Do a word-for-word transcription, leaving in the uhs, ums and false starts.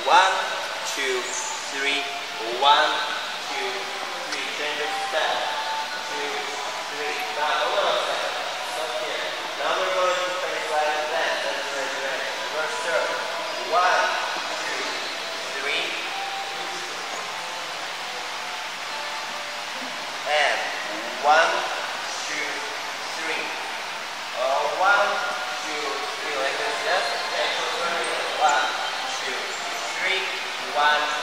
One, two, three. One, two, three. Change your step. Two, three. Now hold on a second. Stop here. Now we're going to face like that. That's right, right. Reverse turn. One, two, three. And one, two, three. Uh, one, two, three. Like this, yes? Ankle turning. One, two, three. One.